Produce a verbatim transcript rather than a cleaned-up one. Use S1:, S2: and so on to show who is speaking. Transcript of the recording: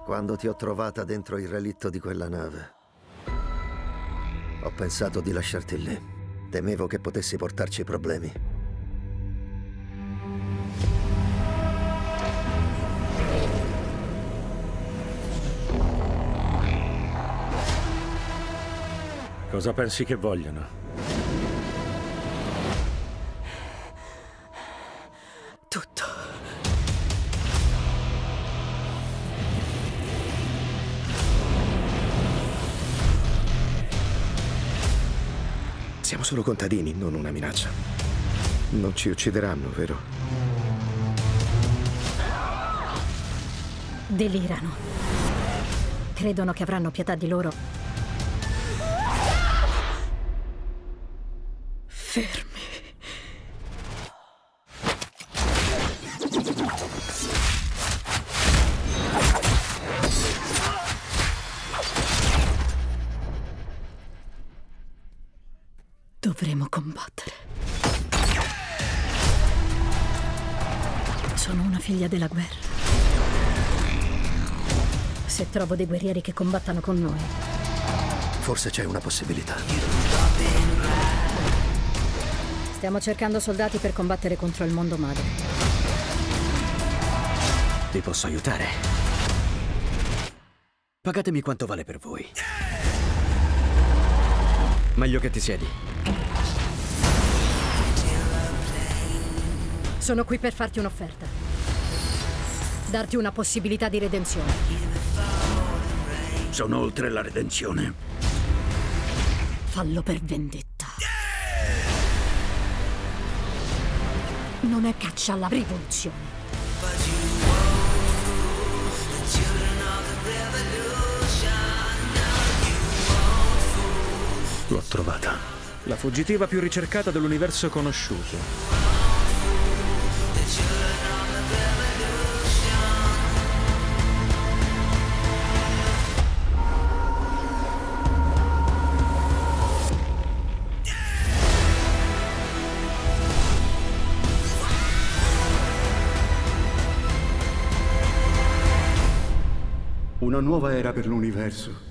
S1: Quando ti ho trovata dentro il relitto di quella nave, ho pensato di lasciarti lì. Temevo che potessi portarci problemi.
S2: Cosa pensi che vogliono?
S3: Tutto.
S4: Siamo solo contadini, non una minaccia. Non ci uccideranno, vero?
S5: Delirano. Credono che avranno pietà di loro.
S3: Fermi. Dovremo combattere.
S5: Sono una figlia della guerra. Se trovo dei guerrieri che combattano con noi.
S1: Forse c'è una possibilità.
S5: Stiamo cercando soldati per combattere contro il mondo madre.
S6: Vi posso aiutare? Pagatemi quanto vale per voi. Meglio che ti siedi.
S5: Sono qui per farti un'offerta. Darti una possibilità di redenzione.
S2: Sono oltre la redenzione.
S5: Fallo per vendetta. Non è caccia alla rivoluzione.
S2: L'ho trovata.
S7: La fuggitiva più ricercata dell'universo conosciuto.
S8: Una nuova era per l'universo.